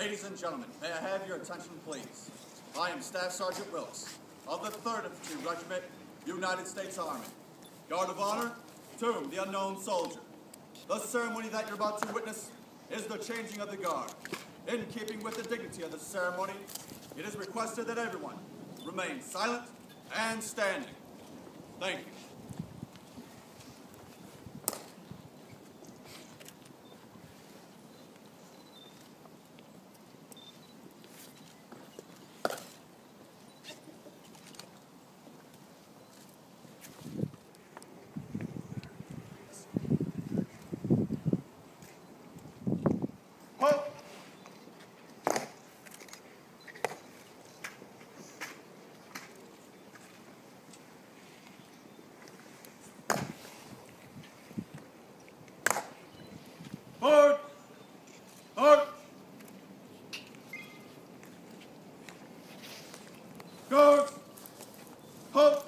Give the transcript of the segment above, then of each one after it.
Ladies and gentlemen, may I have your attention, please? I am Staff Sergeant Wilkes of the 3rd Infantry Regiment, United States Army. Guard of Honor to the unknown soldier. The ceremony that you're about to witness is the changing of the guard. In keeping with the dignity of the ceremony, it is requested that everyone remain silent and standing. Thank you. Hard! Hard! Guards! Halt!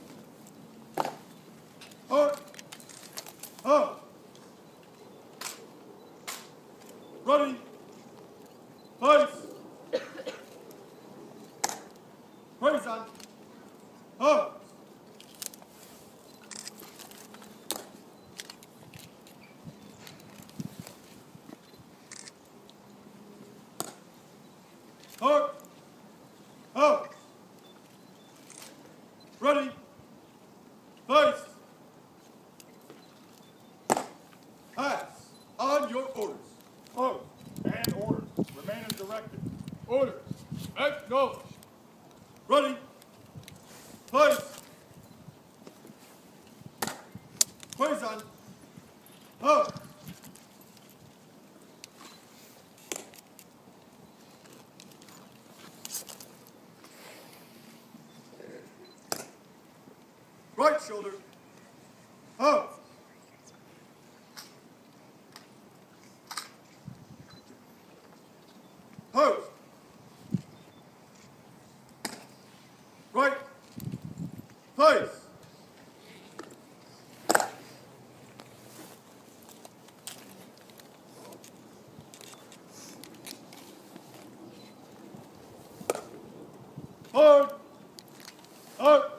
Hard! Up! Ready! Place! Praise on! Up! Hard! Up! Ready! Place! Pass! On your orders. Oh, and orders. Remain as directed. Orders. Acknowledged. Ready. Place. Place on. Up. Right shoulder. Up. Post. Right. Place. Hard. Up.